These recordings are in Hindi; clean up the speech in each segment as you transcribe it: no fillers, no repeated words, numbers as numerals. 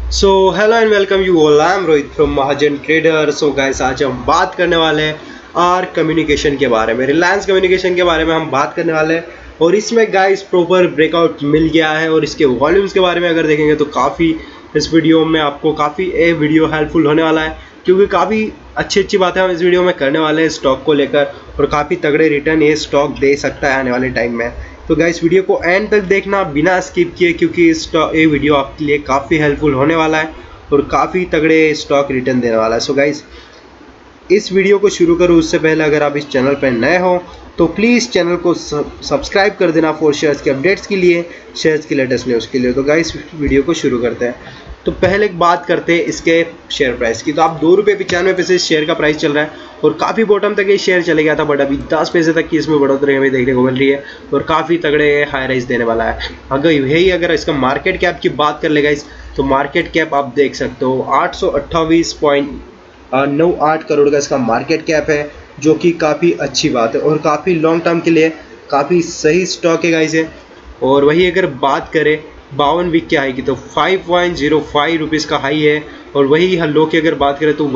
So hello and welcome you all. I am Rohit from Mahajan trader. So guys, आज हम बात करने वाले हैं आर कम्युनिकेशन के बारे में, रिलायंस कम्युनिकेशन के बारे में हम बात करने वाले हैं। और इसमें गाइस प्रॉपर ब्रेकआउट मिल गया है और इसके वॉल्यूम्स के बारे में अगर देखेंगे तो काफ़ी इस वीडियो में आपको काफ़ी वीडियो हेल्पफुल होने वाला है, क्योंकि काफ़ी अच्छी अच्छी बातें हम इस वीडियो में करने वाले हैं स्टॉक को लेकर, और काफ़ी तगड़े रिटर्न ये स्टॉक दे सकता है आने वाले टाइम में। तो गाइस वीडियो को एंड तक देखना बिना स्किप किए, क्योंकि ये वीडियो आपके लिए काफ़ी हेल्पफुल होने वाला है और काफ़ी तगड़े स्टॉक रिटर्न देने वाला है। सो गाइस, इस वीडियो को शुरू करूँ उससे पहले अगर आप इस चैनल पर नए हो तो प्लीज़ चैनल को सब्सक्राइब कर देना फॉर शेयर्स के अपडेट्स के लिए, शेयर्स की लेटेस्ट न्यूज़ के लिए। तो गाइस वीडियो को शुरू करते हैं। तो पहले बात करते हैं इसके शेयर प्राइस की। तो आप ₹2.95 शेयर का प्राइस चल रहा है और काफ़ी बॉटम तक ये शेयर चले गया था, बट अभी 10 पैसे तक की इसमें बढ़ोतरी हमें देखने को मिल रही है और काफ़ी तगड़े हाई राइज देने वाला है। अगर इसका मार्केट कैप की बात कर ले गाइस, तो मार्केट कैप आप देख सकते हो 828.98 करोड़ का इसका मार्केट कैप है, जो कि काफ़ी अच्छी बात है और काफ़ी लॉन्ग टर्म के लिए काफ़ी सही स्टॉक है गाइस है। और वही अगर बात करें 52 वीक की हाई की, तो 5.05 रुपीज़ का हाई है, और वही लो की अगर बात करें तो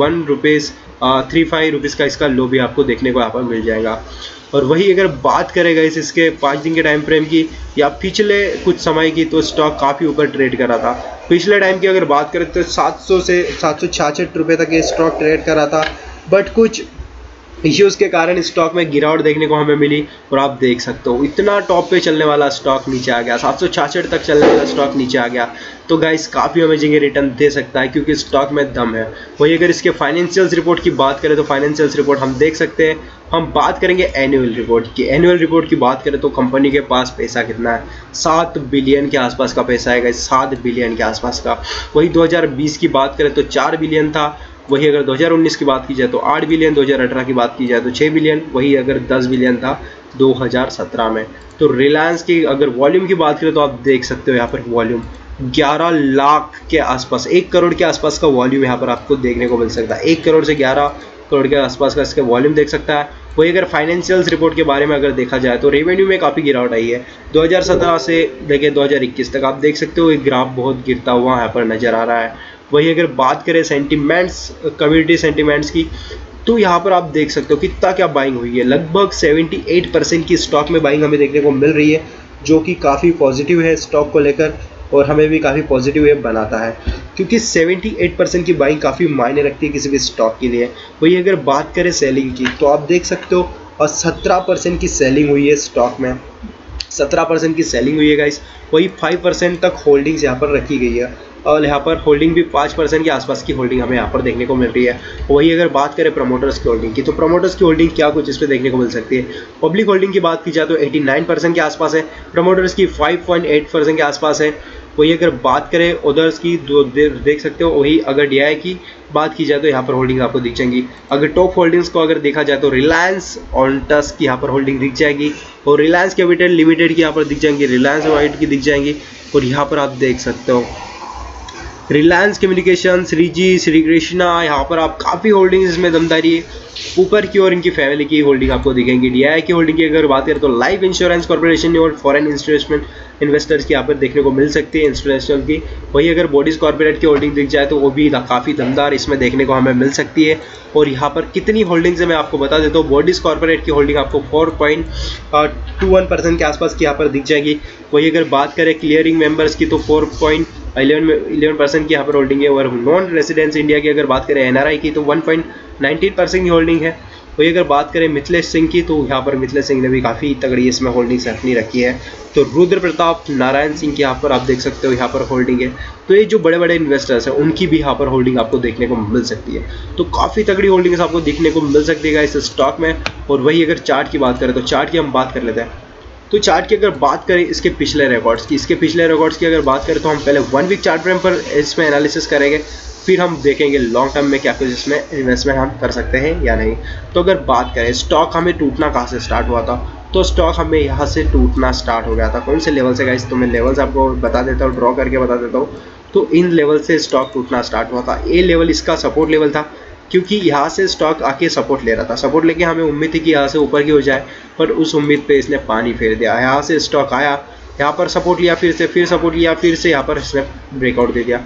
₹1.35 का इसका लो भी आपको देखने को यहाँ पर मिल जाएगा। और वही अगर बात करेगा इसके 5 दिन के टाइम फ्रेम की या पिछले कुछ समय की, तो स्टॉक काफ़ी ऊपर ट्रेड कर रहा था। पिछले टाइम की अगर बात करें तो 700 से 766 रुपये तक ये स्टॉक ट्रेड कर रहा था, बट कुछ इश्यूज़ के कारण स्टॉक में गिरावट देखने को हमें मिली। और आप देख सकते हो इतना टॉप पे चलने वाला स्टॉक नीचे आ गया, 766 तक चलने वाला स्टॉक नीचे आ गया। तो गाइस काफ़ी अमेजिंग रिटर्न दे सकता है, क्योंकि स्टॉक में दम है। वही अगर इसके फाइनेंशियल्स रिपोर्ट की बात करें तो फाइनेंशियल्स रिपोर्ट हम देख सकते हैं। हम बात करेंगे एनुअल रिपोर्ट की। एनुअल रिपोर्ट की बात करें तो कंपनी के पास पैसा कितना है, 7 बिलियन के आसपास का पैसा है गाइस, 7 बिलियन के आसपास का। वही 2020 की बात करें तो 4 बिलियन था। वही अगर 2019 की बात की जाए तो 8 बिलियन, 2018 की बात की जाए तो 6 बिलियन, वही अगर 10 बिलियन था 2017 में। तो रिलायंस की अगर वॉल्यूम की बात करें तो आप देख सकते हो यहाँ पर वॉल्यूम 11 लाख के आसपास, 1 करोड़ के आसपास का वॉल्यूम यहाँ पर आपको देखने को मिल सकता है। 1 करोड़ से 11 करोड़ के आसपास का इसका वॉल्यूम देख सकता है। वही अगर फाइनेंशियल्स रिपोर्ट के बारे में अगर देखा जाए तो रेवेन्यू में काफ़ी गिरावट आई है 2017 से लेकर 2021 तक। आप देख सकते हो एक ग्राफ बहुत गिरता हुआ यहाँ पर नज़र आ रहा है। वही अगर बात करें सेंटिमेंट्स, कम्युनिटी सेंटिमेंट्स की, तो यहाँ पर आप देख सकते हो कितना क्या बाइंग हुई है। लगभग 78% की स्टॉक में बाइंग हमें देखने को मिल रही है, जो कि काफ़ी पॉजिटिव है स्टॉक को लेकर और हमें भी काफ़ी पॉजिटिव वे बनाता है, क्योंकि 78% की बाइंग काफ़ी मायने रखती है किसी भी स्टॉक के लिए। वही अगर बात करें सेलिंग की, तो आप देख सकते हो और 17% की सेलिंग हुई है स्टॉक में, 17% की सेलिंग हुई है गाइस। वही 5% तक होल्डिंग्स यहाँ पर रखी गई है और यहाँ पर होल्डिंग भी 5% के आसपास की होल्डिंग हमें यहाँ पर देखने को मिल रही है। वही अगर बात करें प्रमोटर्स की होल्डिंग की, तो प्रमोटर्स की होल्डिंग क्या कुछ इस पर देखने को मिल सकती है। पब्लिक होल्डिंग की बात की जाए तो 89% के आसपास है, प्रमोटर्स की 5.8% के आसपास है। वही अगर बात करें अदर्स की, देख सकते हो। वही अगर DI की बात की जाए तो यहाँ पर होल्डिंग आपको दिख जाएंगी। अगर टॉप होल्डिंग्स को अगर देखा जाए तो रिलायंस ऑन्टस की यहाँ पर होल्डिंग दिख जाएगी, और रिलायंस कैपिटल लिमिटेड की यहाँ पर दिख जाएंगी, रिलायंस वाइट की दिख जाएंगी। और यहाँ पर आप देख सकते हो रिलायंस कम्युनिकेशन, श्री श्री कृष्णा, यहाँ पर आप काफ़ी होल्डिंग्स इसमें दमदारी है। ऊपर की ओर इनकी फैमिली की होल्डिंग आपको दिखेंगी। DI की होल्डिंग की अगर बात करें तो लाइफ इंश्योरेंस कॉर्पोरेशन और फॉरेन इन्वेस्टर्स की यहाँ पर देखने को मिल सकती है, इंस्टीट्यूशनल की। वही अगर बॉडीज कॉर्पोरेट की होल्डिंग दिख जाए तो वो भी काफ़ी दमदार इसमें देखने को हमें मिल सकती है। और यहाँ पर कितनी होल्डिंग्स है मैं आपको बता देता हूँ। बॉडीज कॉर्पोरेट की होल्डिंग आपको 4.21% के आसपास की यहाँ पर दिख जाएगी। वही अगर बात करें क्लियरिंग मेंबर्स की, तो 4.11% की यहाँ पर होल्डिंग है। और नॉन रेजिडेंस इंडिया की अगर बात करें NRI की, तो 1.19% की होल्डिंग है। वही अगर बात करें मिथिलेश सिंह की, तो यहाँ पर मिथिलेश सिंह ने भी काफ़ी तगड़ी इसमें होल्डिंग्स अपनी रखी है। तो रुद्र प्रताप नारायण सिंह की यहाँ पर आप देख सकते हो यहाँ पर होल्डिंग है। तो ये जो बड़े बड़े इन्वेस्टर्स हैं उनकी भी यहाँ पर होल्डिंग आपको देखने को मिल सकती है। तो काफ़ी तगड़ी होल्डिंग्स आपको देखने को मिल सकती है इस स्टॉक में। और वही अगर चार्ट की बात करें तो चार्ट की हम बात कर लेते हैं। तो चार्ट की अगर बात करें इसके पिछले रिकॉर्ड्स की अगर बात करें तो हम पहले 1 वीक चार्ट फ्रेम पर इसमें एनालिसिस करेंगे, फिर हम देखेंगे लॉन्ग टर्म में क्या कुछ इसमें इन्वेस्टमेंट हम कर सकते हैं या नहीं। तो अगर बात करें स्टॉक हमें टूटना कहाँ से स्टार्ट हुआ था, तो स्टॉक हमें यहाँ से टूटना स्टार्ट हो गया था। कौन से लेवल से गाइस, तो मैं लेवल्स आपको बता देता हूँ, ड्रॉ करके बता देता हूँ। तो इन लेवल से स्टॉक टूटना स्टार्ट हुआ था। ये लेवल इसका सपोर्ट लेवल था, क्योंकि यहाँ से स्टॉक आके सपोर्ट ले रहा था। सपोर्ट लेके हमें उम्मीद थी कि यहाँ से ऊपर की हो जाए, पर उस उम्मीद पे इसने पानी फेर दिया। यहाँ से स्टॉक आया, यहाँ पर सपोर्ट लिया, फिर सपोर्ट लिया, फिर से यहाँ पर इसने ब्रेकआउट दे दिया।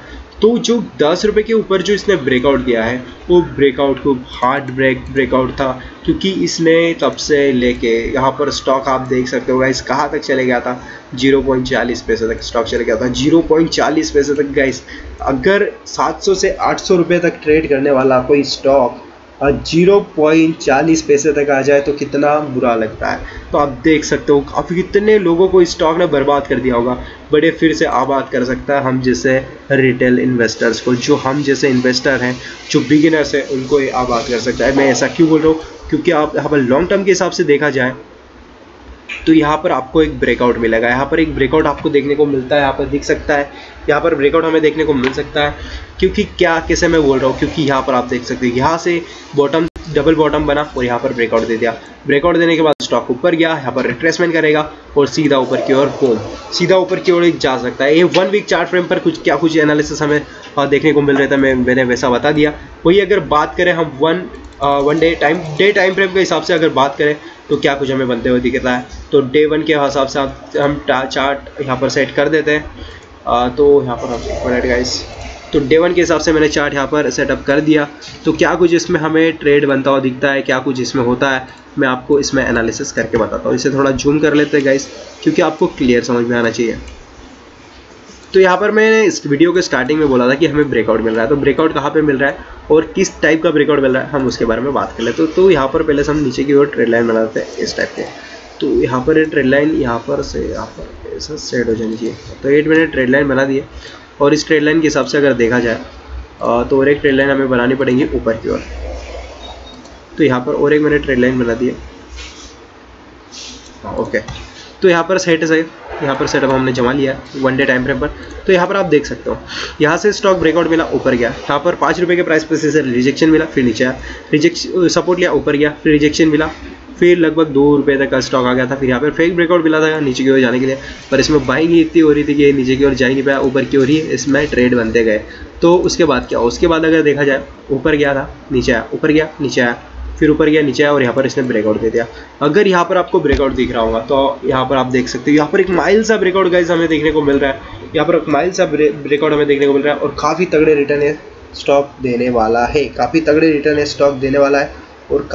तो जो 10 रुपये के ऊपर जो इसने ब्रेकआउट दिया है वो ब्रेकआउट को हार्ड ब्रेकआउट था, क्योंकि इसने तब से लेके यहाँ पर स्टॉक आप देख सकते हो गाइस कहाँ तक चले गया था, 0.40 पैसे तक स्टॉक चले गया था, 0.40 पैसे तक गाइस। अगर 700 से 800 रुपये तक ट्रेड करने वाला कोई स्टॉक 0.40 पैसे तक आ जाए तो कितना बुरा लगता है। तो आप देख सकते हो काफ़ी कितने लोगों को स्टॉक ने बर्बाद कर दिया होगा, बड़े फिर से आबाद कर सकता है हम जैसे रिटेल इन्वेस्टर्स को, जो हम जैसे इन्वेस्टर हैं, जो बिगिनर्स हैं, उनको ये आबाद कर सकता है। मैं ऐसा क्यों बोल रहा हूँ, क्योंकि आप यहाँ पर लॉन्ग टर्म के हिसाब से देखा जाए तो यहाँ पर आपको एक ब्रेकआउट मिलेगा, यहाँ पर एक ब्रेकआउट आपको देखने को मिलता है, यहाँ पर दिख सकता है, यहाँ पर ब्रेकआउट हमें देखने को मिल सकता है। क्योंकि क्या कैसे मैं बोल रहा हूँ, क्योंकि यहाँ पर आप देख सकते हैं यहाँ से बॉटम डबल बॉटम बना और यहाँ पर ब्रेकआउट दे दिया। ब्रेकआउट देने के बाद स्टॉक ऊपर गया, यहाँ पर रिट्रेसमेंट करेगा और सीधा ऊपर की ओर सीधा ऊपर की ओर जा सकता है। ये 1 वीक चार्ट फ्रेम पर कुछ एनालिसिस हमें देखने को मिल रहा था, मैंने वैसा बता दिया। वही अगर बात करें हम वन डे टाइम फ्रेम के हिसाब से अगर बात करें तो क्या कुछ हमें बनते हुए दिखता है। तो डे 1 के हिसाब से हम चार्ट यहाँ पर सेट कर देते हैं। तो यहाँ पर हम मिनट गाइस, तो डे 1 के हिसाब से मैंने चार्ट यहाँ पर सेटअप कर दिया। तो क्या कुछ इसमें हमें ट्रेड बनता हुआ दिखता है, क्या कुछ इसमें होता है, मैं आपको इसमें एनालिसिस करके बताता हूँ। इसे थोड़ा जूम कर लेते हैं गाइस, क्योंकि आपको क्लियर समझ में आना चाहिए। तो यहाँ पर मैंने इस वीडियो के स्टार्टिंग में बोला था कि हमें ब्रेकआउट मिल रहा है, तो ब्रेकआउट कहाँ पे मिल रहा है और किस टाइप का ब्रेकआउट मिल रहा है हम उसके बारे में बात कर लेते हैं। तो यहाँ पर पहले से हम नीचे की ओर ट्रेड लाइन बनाते हैं इस टाइप के। तो यहाँ पर ये ट्रेड लाइन यहाँ पर से यहाँ पर ऐसा सेट हो जानी चाहिए। तो 8 मैंने ट्रेड लाइन बना दी है और इस ट्रेड लाइन के हिसाब से अगर देखा जाए तो और एक ट्रेड लाइन हमें बनानी पड़ेगी ऊपर की ओर। तो यहाँ पर और एक मैंने ट्रेड लाइन बना दी है। ओके, तो यहाँ पर सेट है सही, यहाँ पर सेटअप हमने जमा लिया 1 डे टाइम फ्रेम पर। तो यहाँ पर आप देख सकते हो यहाँ से स्टॉक ब्रेकआउट मिला, ऊपर गया, यहाँ पर 5 रुपये के प्राइस पे से रिजेक्शन मिला, फिर नीचे आया, सपोर्ट लिया, ऊपर गया, फिर रिजेक्शन मिला, फिर लगभग 2 रुपये तक का स्टॉक आ गया था। फिर यहाँ पर फेक ब्रेकआउट मिला था नीचे की ओर जाने के लिए, पर इसमें बाइंग ही इतनी हो रही थी कि नीचे की ओर जा ही नहीं पाया, ऊपर की ओर ही इसमें ट्रेड बनते गए। तो उसके बाद क्या, उसके बाद अगर देखा जाए ऊपर गया था, नीचे आया, ऊपर गया, नीचे आया, फिर ऊपर गया, नीचे आया और यहाँ पर इसने ब्रेकआउट दे दिया। अगर यहाँ पर आपको ब्रेकआउट दिख रहा होगा तो यहाँ पर आप देख सकते हो यहाँ पर एक माइल सा ब्रेकआउट गाइस हमें देखने को मिल रहा है, यहाँ पर एक माइल सा ब्रेकआउट हमें देखने को मिल रहा है और काफ़ी तगड़े रिटर्न है स्टॉक देने वाला है, काफ़ी तगड़े रिटर्न है स्टॉक देने वाला है। और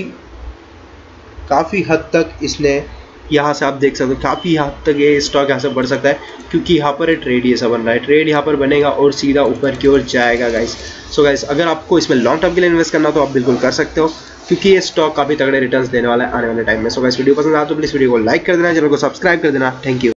काफ़ी हद तक इसने यहाँ से आप देख सकते हो काफ़ी हद तक ये स्टॉक यहाँ से बढ़ सकता है, क्योंकि यहाँ पर ट्रेड ये सब बन रहा है, ट्रेड यहाँ पर बनेगा और सीधा ऊपर की ओर जाएगा गाइस। सो गाइस अगर आपको इसमें लॉन्ग टर्म के लिए इन्वेस्ट करना हो तो आप बिल्कुल कर सकते हो, क्योंकि ये स्टॉक काफ़ी तगड़े रिटर्न्स देने वाला है आने वाले टाइम में। सो गाइस वीडियो पसंद आया तो प्लीज़ वीडियो को लाइक कर देना, चैनल को सब्सक्राइब कर देना। Thank you.